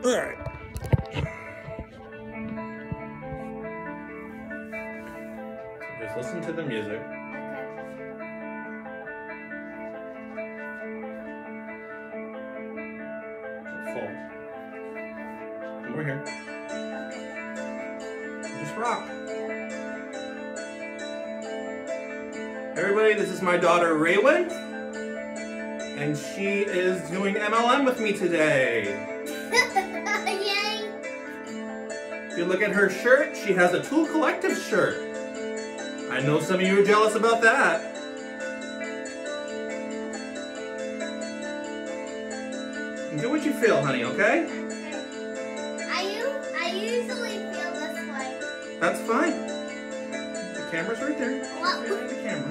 Alright. Just listen to the music. Full. Over here. Just rock. Everybody, this is my daughter Raywin, and she is doing MLM with me today. Yay! If you look at her shirt, she has a Tool Collective shirt. I know some of you are jealous about that. Do what you feel, honey, okay? I usually feel this way. That's fine. The camera's right there. What? Right behind the camera.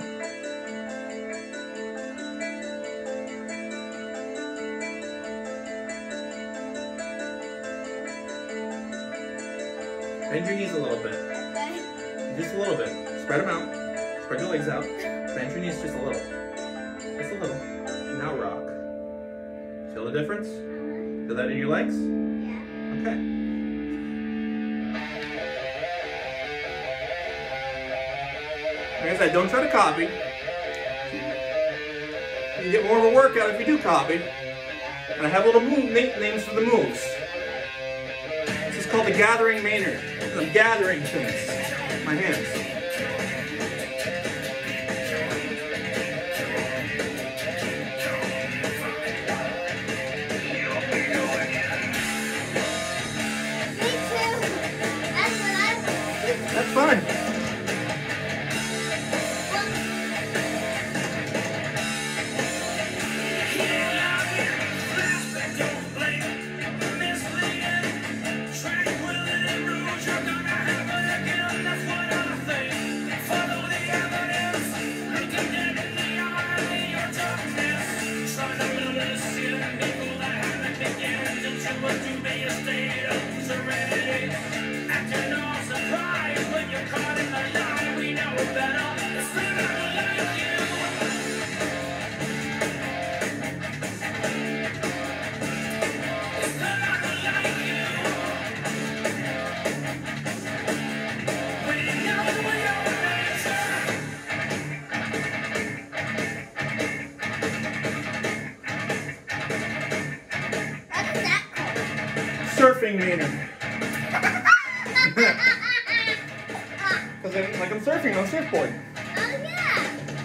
Bend your knees a little bit. Okay. Just a little bit. Spread them out. Spread your legs out. Bend your knees just a little. Just a little. Now rock. Feel the difference? Feel that in your legs? Yeah. Okay. Like I said, don't try to copy. You get more of a workout if you do copy. And I have little names for the moves. This is called the Gathering Maynard. I'm gathering things. My hands. Me too. That's what I want. That's fine. What's that called? Surfing Maynard. Because I'm surfing on a surfboard. Oh yeah.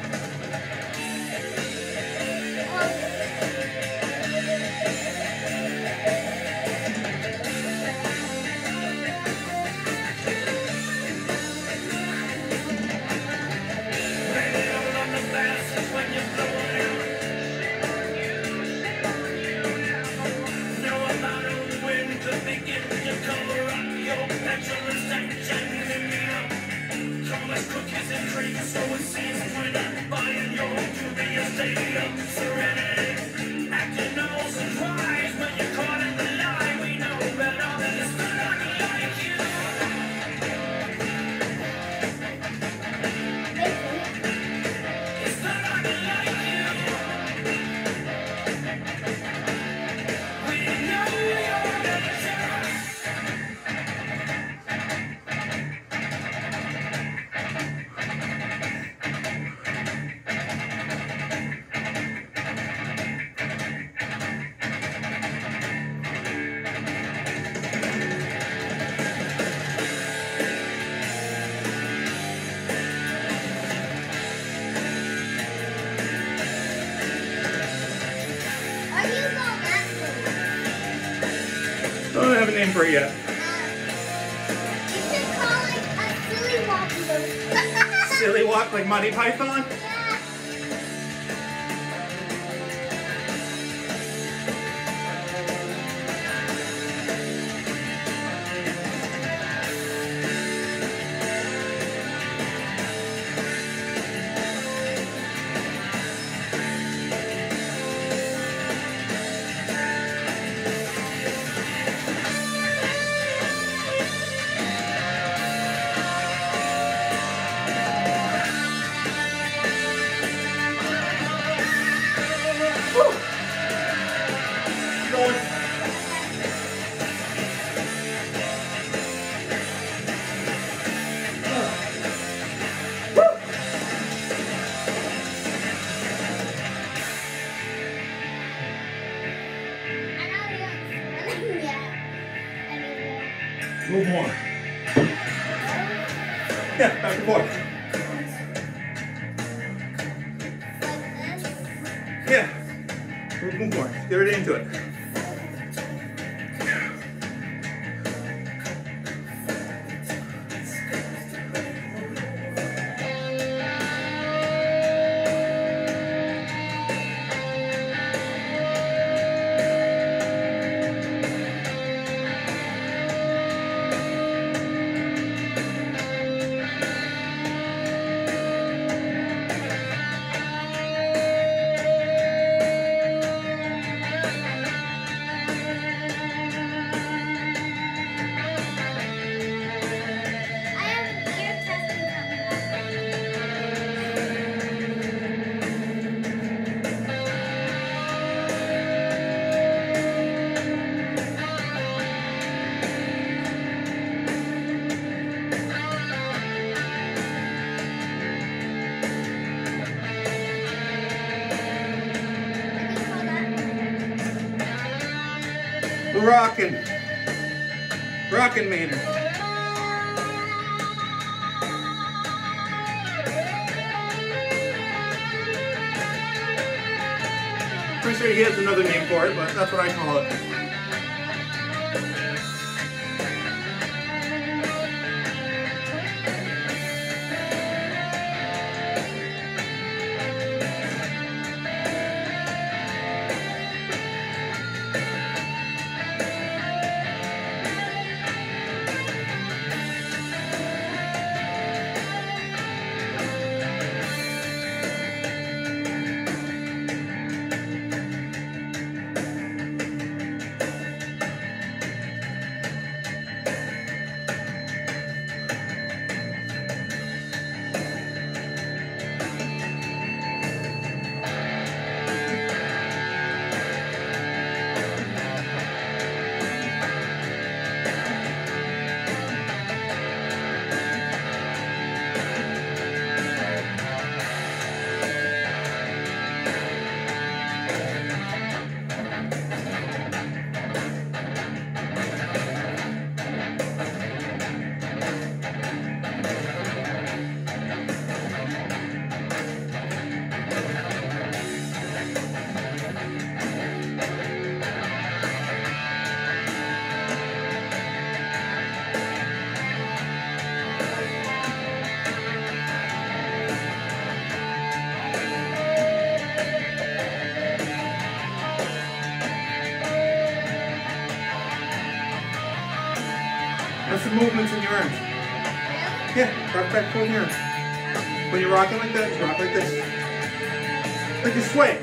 Are you going that way? Don't have a name for it yet. You should call it a silly walk. Silly walk like Monty Python? Yeah. Move more. Yeah, back and forth. Yeah. Move more. Get right into it. The Rockin' Maynard. Pretty sure he has another name for it, but that's what I call it. That's the movements in your arms. Yeah, rock back forth in your arms. When you're rocking like that, rock like this. Like you sway.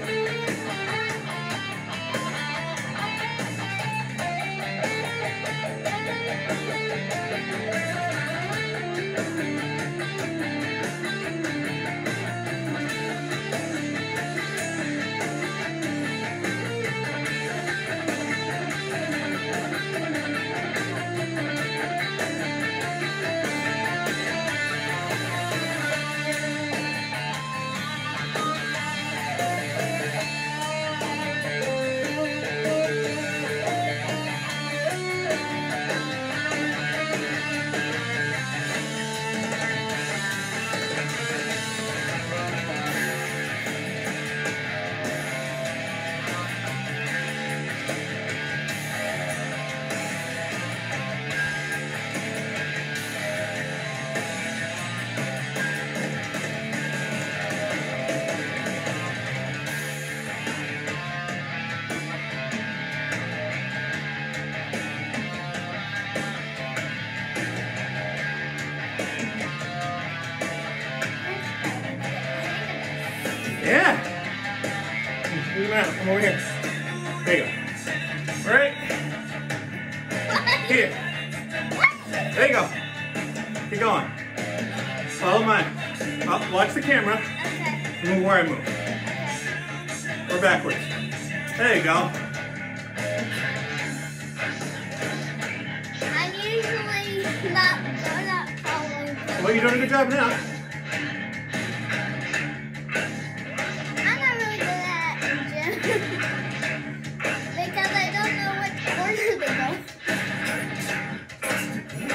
Yeah. Move out. Come over here. There you go. Right here. There you go. Keep going. Follow mine. Oh, watch the camera. Move where I move. Or backwards. There you go. I'm usually not following. Well, you're doing a good job now. Because I don't know which order they go.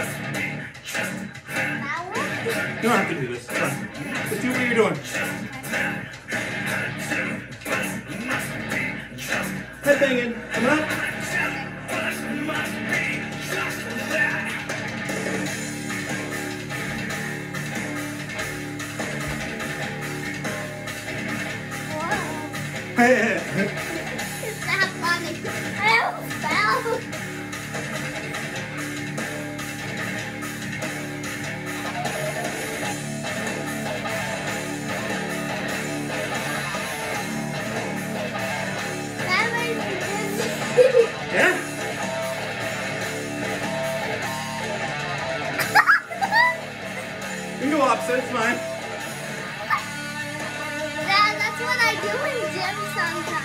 It's not funny. I almost fell. Yeah? You can go opposite, it's fine. Dad, that's what I do in gym sometimes.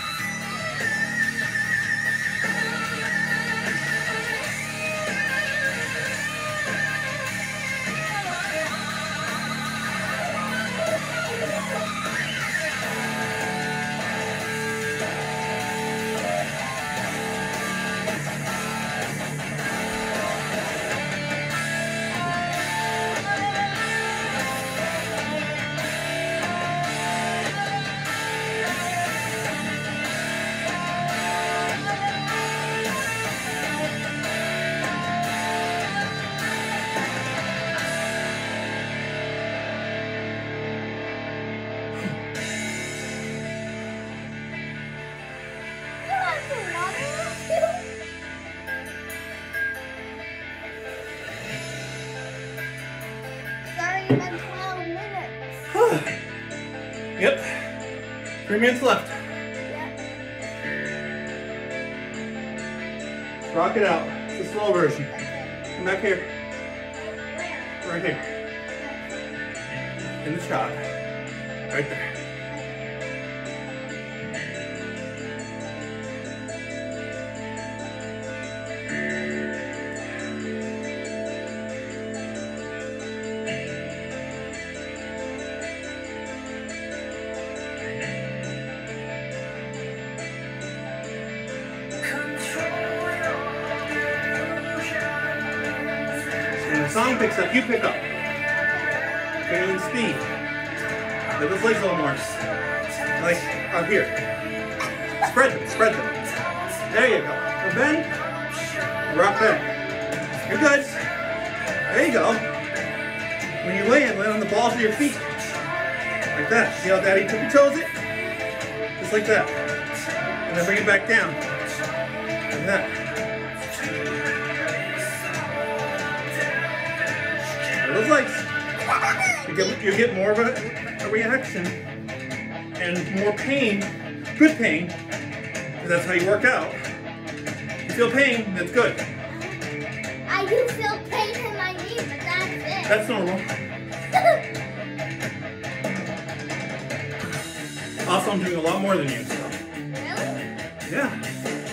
Been 12 minutes. Yep. 3 minutes left. Yep. Rock it out. It's the slow version. Okay. Come back here. Where? Right here. In the shot. Right there. When the song picks up, you pick up. Carry the speed. Lift those legs a little more. Like out here. Spread them, spread them. There you go. Now bend. Rock bend. You're good. There you go. When you land on the balls of your feet. Like that. See how Daddy tippy toes it? Just like that. And then bring it back down. Like that. Those legs. You get more of a reaction and more pain, good pain, because that's how you work out. You feel pain, that's good. I do feel pain in my knee, but that's it. That's normal. Also, I'm doing a lot more than you, so. Really? Yeah.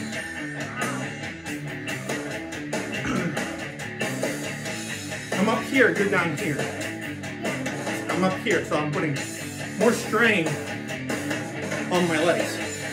I'm up here, you're down here. I'm up here, so I'm putting more strain on my legs.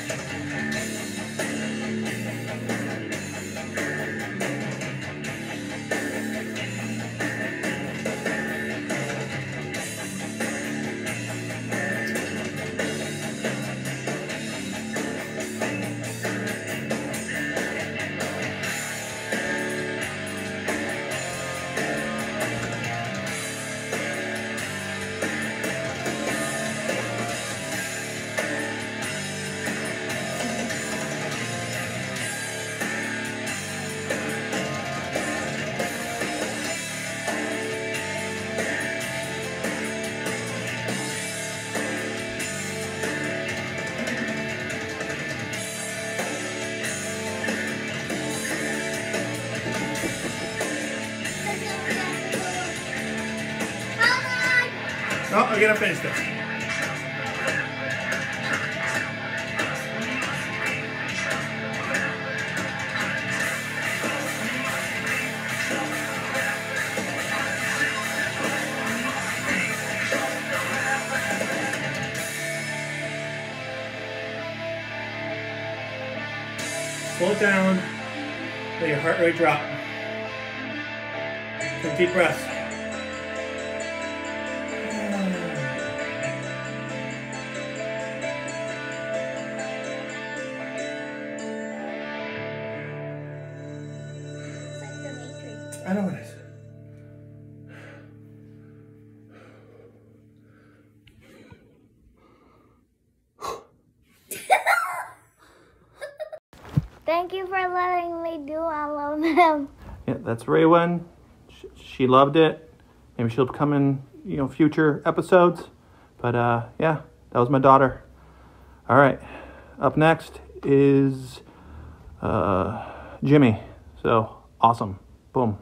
Oh, I gotta finish this. Slow it down. Let your heart rate drop. Take deep breaths. I know it is. Thank you for letting me do all of them. Yeah, that's Raywin. She loved it. Maybe she'll come in, future episodes. But yeah, that was my daughter. All right, up next is Jimmy. So awesome. Boom.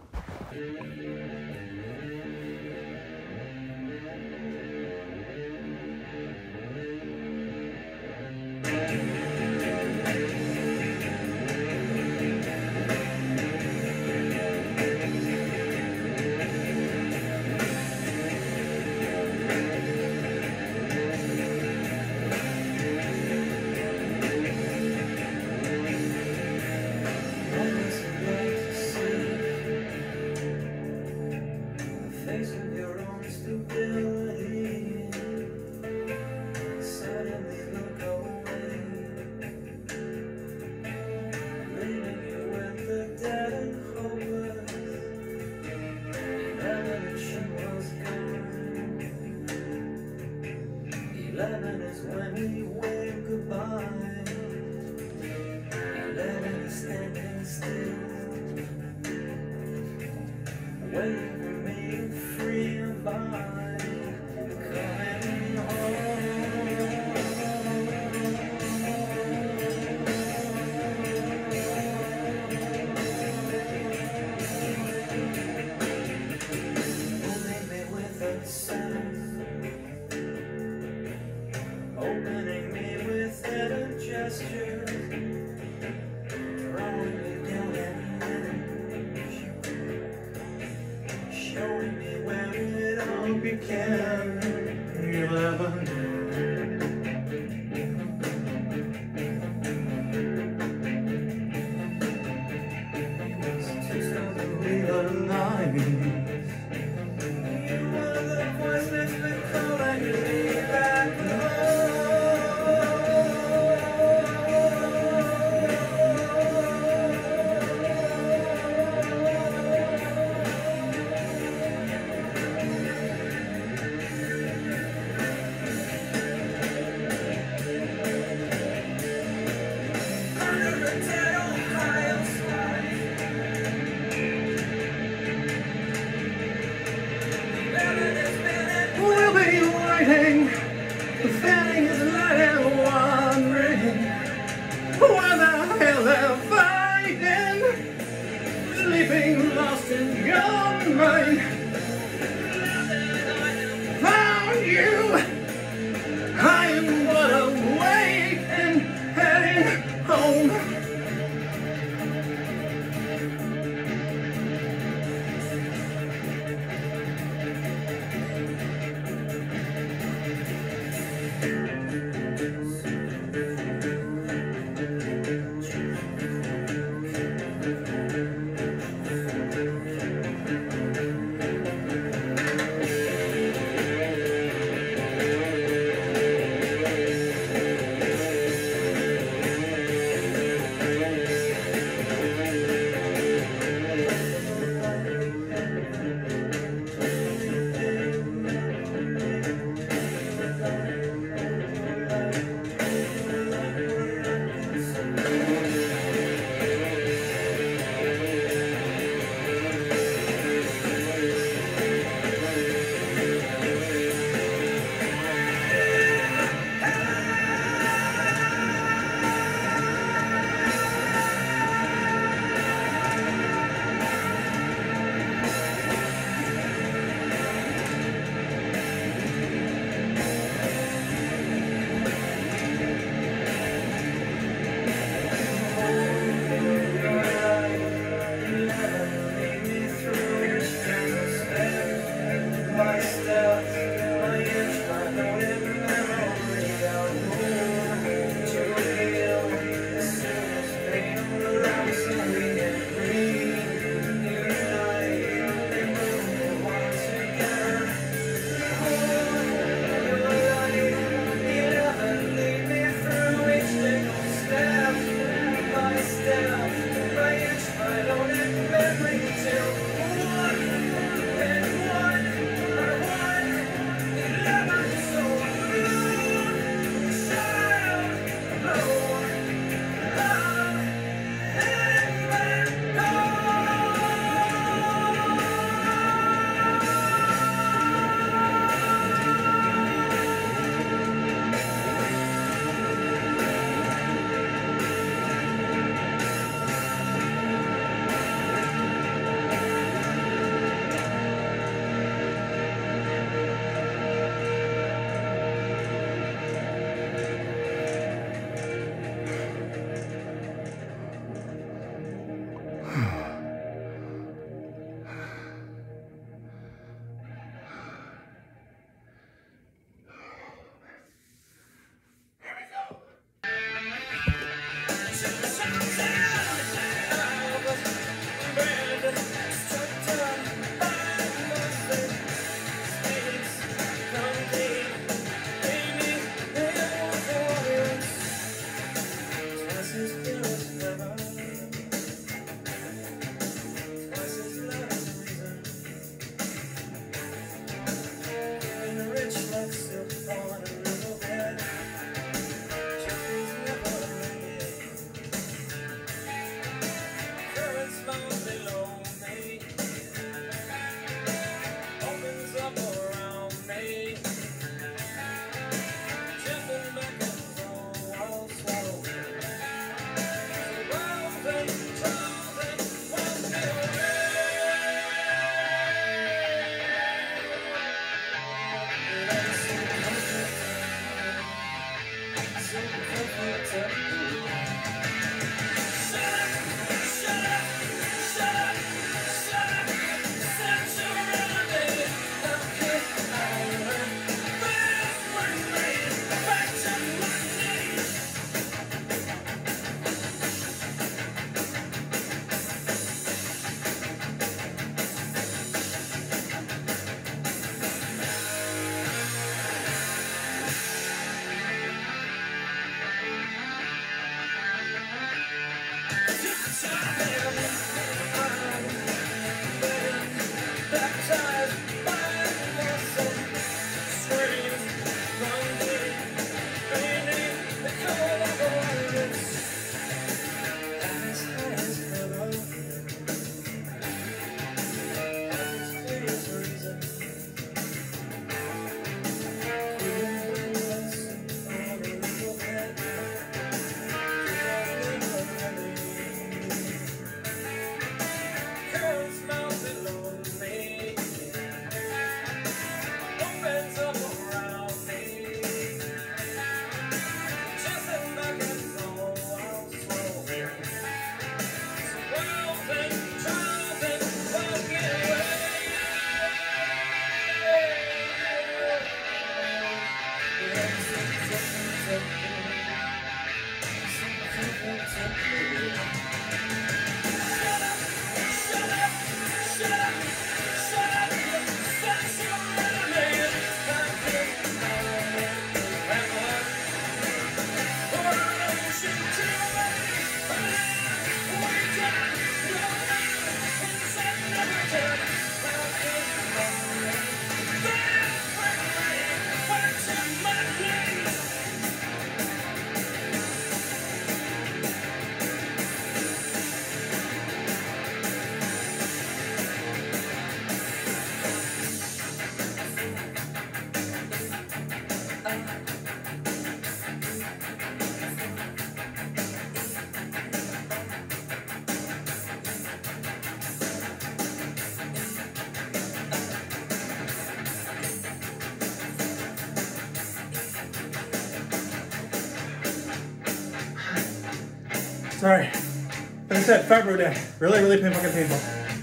Sorry. Like I said, fibro day. Really, really fucking painful.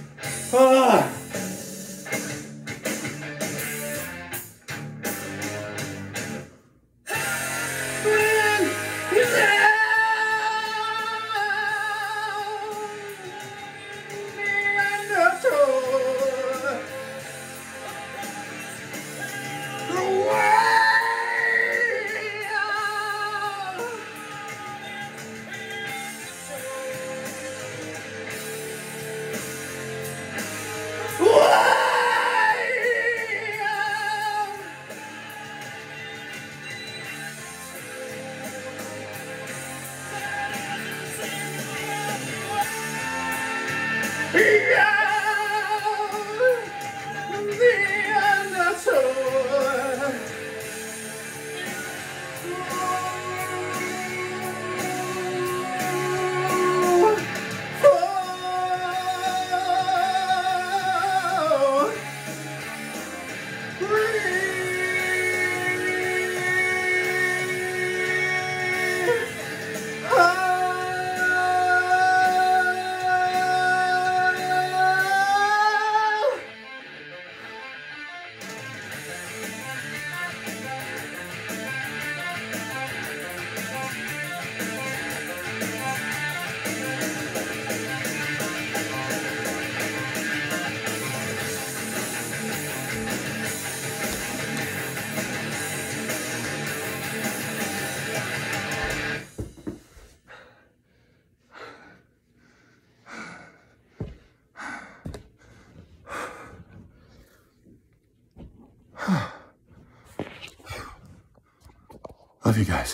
Ah! Love you guys.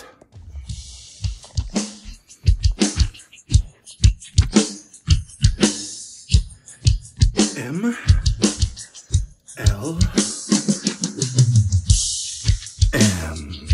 MLM.